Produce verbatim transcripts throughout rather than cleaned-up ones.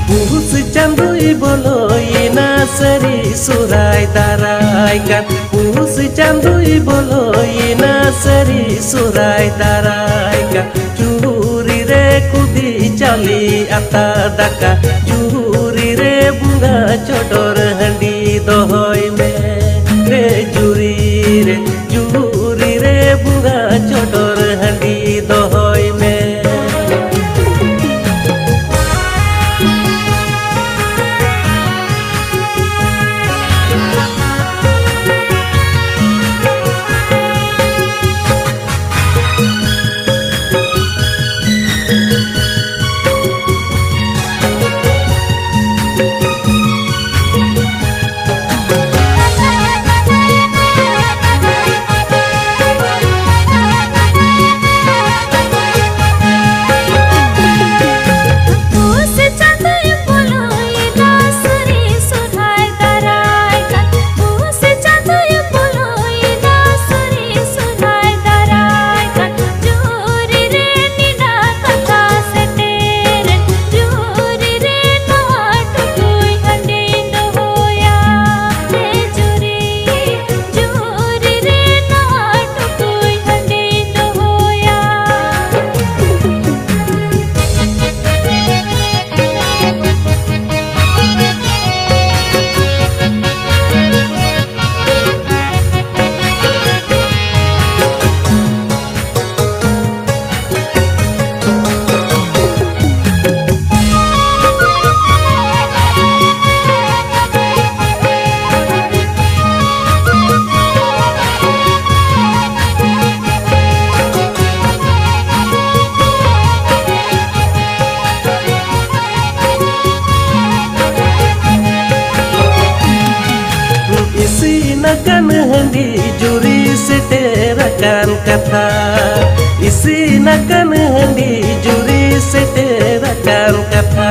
पुस चांदुई बोलोइना सरी सुराय दाराय कान पुस चांदुई बोलोइना सरी सुराय दाराय कान चूरी रे कुदी चाली आता दाका चूरी रे बुंगा चोडोर हंडी दोहोय में रे जुरी रे जुरी रे बुंगा चोडोर हंडी दोहोय में Isinakan handi juri seterakan kata Isinakan handi juri seterakan kata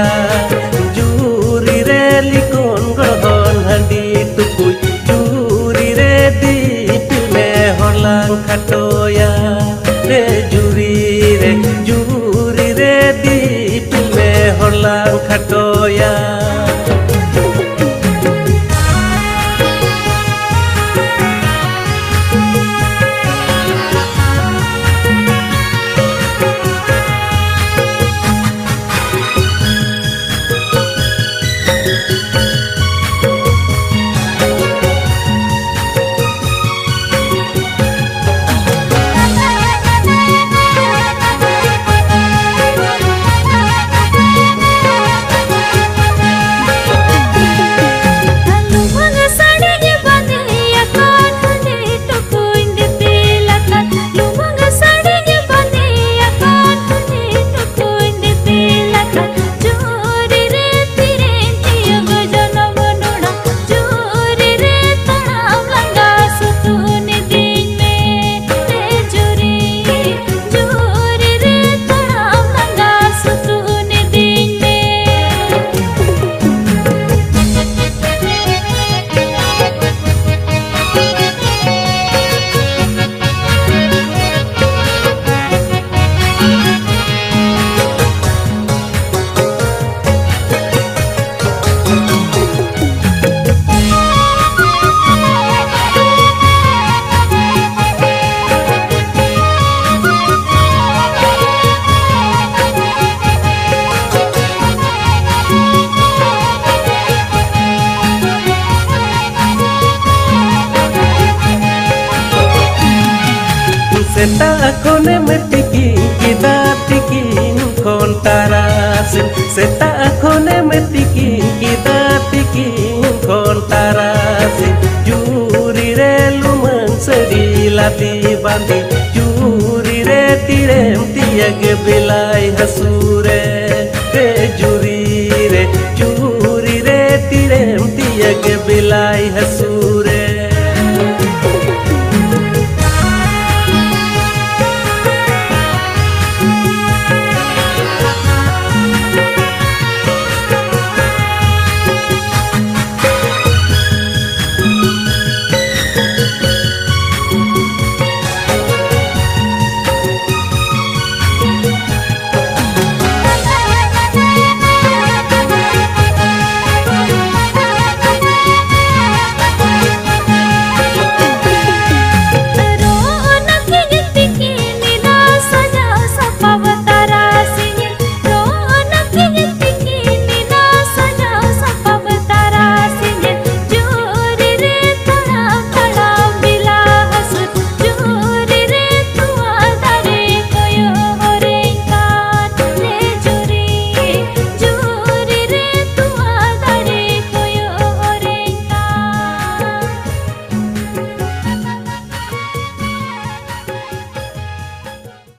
Juri re likon grodon handi tukui Juri re dipile holang katoya Re juri re juri re dipile holang katoya Seta kone metiki kita tikin kontarasin Seta kone metiki kita tikin kontarasin Juri re lumang seri lati bandi Juri re tirem tiag belai hasure Re juri